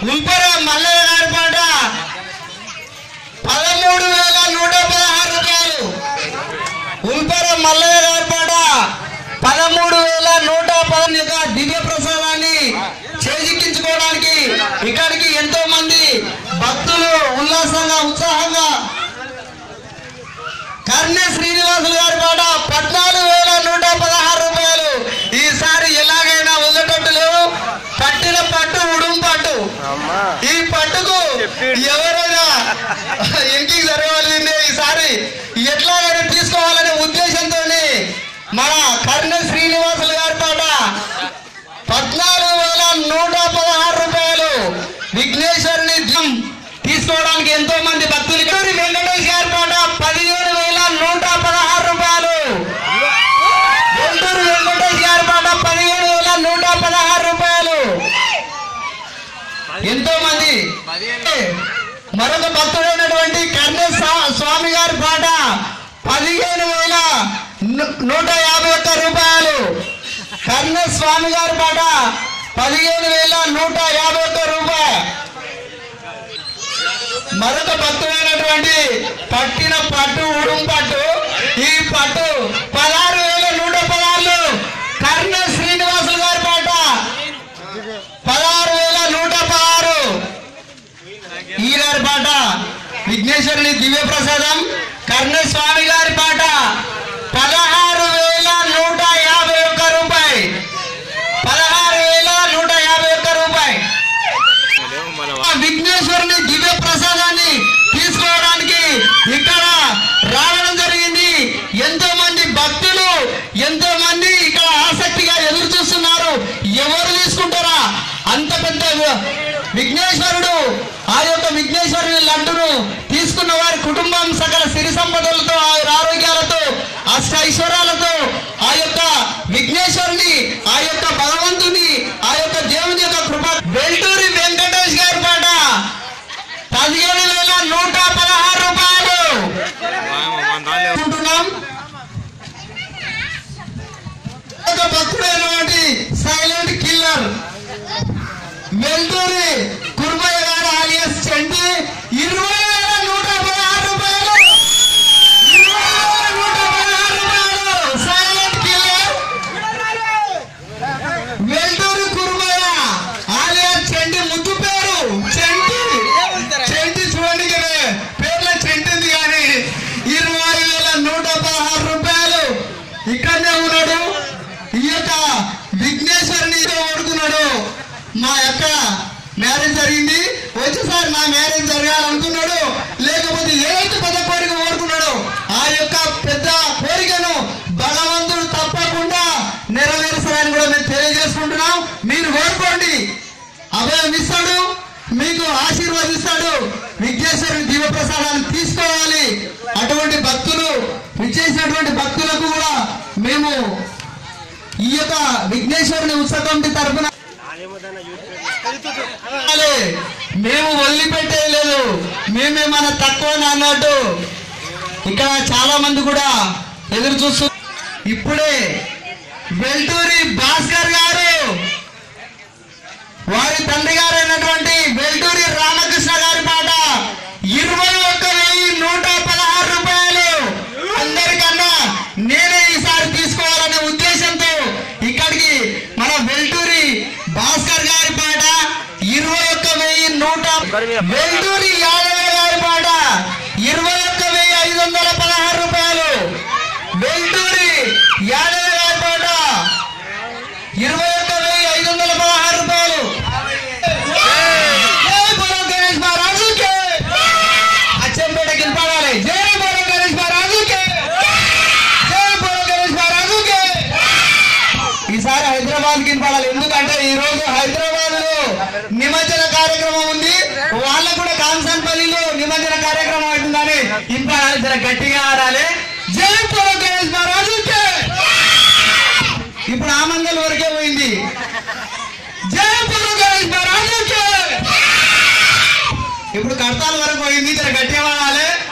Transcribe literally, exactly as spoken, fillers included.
ఉల్పర మల్లయ్య గారి పాట పదమూడు వేల నూట పదహారు రూపాయలు. ఉల్పర మల్లయ్య గారి పాట పదమూడు వేల నూట పదహారు యొక్క దివ్య ప్రసాదాన్ని చేజిక్కించుకోవడానికి ఇక్కడికి ఎంతో మంది భక్తులు ఉల్లాసంగా ఉత్సాహంగా కర్ణె శ్రీనివాసులు గారి పాట పద్నాలుగు వేల నూట పదహారు రూపాయలు. ఈసారి ఎలాగైనా వదిలేటట్టు లేవు. పట్టిన పట్టు ఉడుం పట్టు. ఈ పట్టుకు ఎవరైనా ఇంటికి జరగాల్సిందే. ఈసారి ఎట్లాగైనా తీసుకోవాలనే ఉద్దేశంతో మన కర్ణె శ్రీనివాసులు గారి పాట పద్నాలుగు వేల నూట పదహారు రూపాయలు. విఘ్నేశ్వరుని తీసుకోవడానికి ఎంతో మంది భక్తులు. వెంకటేష్ గారి పాట పదిహేను వేల నూట పదహారు రూపాయలు. గుంటూరు వెంకటేష్ గారి పాట పదిహేను వేల నూట పదహారు రూపాయలు. ఎంతో మంది. మరొక భక్తుడైనటువంటి కర్ణె స్వామి గారి పాట పదిహేను వేల నూట యాభై ఒక్క రూపాయలు. కర్ణె స్వామి గారి పాట పదిహేను వేల నూట యాభై ఒక్క రూపాయలు. మరొక భక్తుడైనటువంటి పట్టిన పట్టు ఉడుం పట్టు. ఈ పట్టు పదహారు వేల నూట పదహారు. కర్ణె శ్రీనివాసులు గారి పాట పదహారు వేల నూట పదహారు. ఈ గారి పాట విఘ్నేశ్వరుని దివ్య ప్రసాదం. కర్ణె స్వామి గారి పాట పదహారు వేల నూట యాభై ఒక్క రూపాయి. పదహారు వేల నూట యాభై ఒక్క రూపాయి. విఘ్నేశ్వరుని దివ్య ప్రసాదాన్ని తీసుకోవడానికి ఇక్కడ రావడం జరిగింది. ఎంతో మంది భక్తులు ఎంతో మంది ఇక్కడ ఆసక్తిగా ఎదురు చూస్తున్నారు. ఎవరు తీసుకుంటారా? అంత పెద్ద విఘ్నేశ్వరుడు ఆ యొక్క విఘ్నేశ్వరుని లడ్డును తీసుకున్న వారి కుటుంబం సకల సిరి సంపదలతో ఆరోగ్యాలతో అష్ట ఐశ్వర్యాలతో ఆ యొక్క విఘ్నేశ్వరుని ఆ యొక్క భగవంతుని ఆ యొక్క దేవుని యొక్క కృప. వెల్టూరి వెంకటేష్ గారి పాట పదిహేను వేల నూట పదహారు రూపాయలు. ఒక భక్తుడైనటువంటి సైలెంట్ కిల్లర్ వెల్టూరి కుర్మయ్య గారు ఆలియస్ చండి ఇరవై వేల నూట పదహారు రూపాయలు. ఇరవై వేల నూట పదహారు రూపాయలు. Silent killer Velturi Kurmayya alias Chandi. ముద్దు పేరు చండి. చండి చూడండి పేర్ల చండి ఉంది కానీ ఇరవై వేల నూట పదహారు రూపాయలు. ఇక్కడనే ఉన్నాడు. ఈ యొక్క విఘ్నేశ్వరుని ఓడుకున్నాడు. మా యొక్క మ్యారేజ్ జరిగింది. వచ్చేసారి నా మ్యారేజ్ జరగాలనుకున్నాడు. లేకపోతే ఏదైతే పెద్ద కోరిక కోరుకున్నాడు ఆ యొక్క పెద్ద కోరికను భగవంతుడు తప్పకుండా నెరవేరుస్తారని కూడా మేము తెలియజేసుకుంటున్నాం. మీరు కోరుకోండి, అభయం ఇస్తాడు, మీకు ఆశీర్వదిస్తాడు. విఘ్నేశ్వరుని దివ్య ప్రసాదాన్ని తీసుకోవాలి. అటువంటి భక్తులు విచ్చేసినటువంటి భక్తులకు కూడా మేము ఈ యొక్క విఘ్నేశ్వరుని ఉత్సవ కమిటీ తరఫున మేము వదిలిపెట్టేయలేదు. మేమేమన్నా తక్కువ అన్నట్టు ఇక్కడ చాలా మంది కూడా ఎదురు చూస్తూ ఇప్పుడే వెల్టూరి భాస్కర్ గారు వారి తండ్రి గారు అయినటువంటి వెల్టూరి రామకృష్ణ గారి పాట ఇరవై ఒక్క వెయ్యి నూట పదహారు రూపాయలు. అందరికన్నా నేనే ఈసారి తీసుకోవాలనే ఉద్దేశంతో ఇక్కడికి మన వెల్టూరి భాస్కర్ గారి పాట ఇరవై ఒక్క వెయ్యి నూట. వెల్టూరి యాదవ్ గారి పాట ఇరవై ఒక్క వెయ్యి ఐదు వందల పదహారు రూపాయలు. వెల్టూరి యాదవ్ గారి పాట ఇరవై ఒక్క వెయ్యి ఐదు వందల పదహారు రూపాయలు. జై బోలో గణేష్ మహారాజుకి. అచ్చంపేట గిల్పాడాలి. జై బోలో గణేష్ మహారాజుకి. జై బోలో గణేష్ మహారాజుకి. ఈసారి హైదరాబాద్ గిల్పాడాలి. ఎందుకంటే ఈ రోజు హైదరాబాద్ లో నిమజ్జన కార్యక్రమం ఉంది. వాళ్ళకు కూడా కాంసన్పల్లిలో నిమజ్జన కార్యక్రమం అవుతుందని ఇంకా జర గట్టిగా ఆడాలి. జై బోలో గణేష్ మహారాజుకి. ఇప్పుడు ఆ మంగళ వరకే పోయింది. జై బోలో గణేష్ మహారాజుకి. ఇప్పుడు కడతాల వరకు పోయింది. జర గట్టిగా ఆడాలి.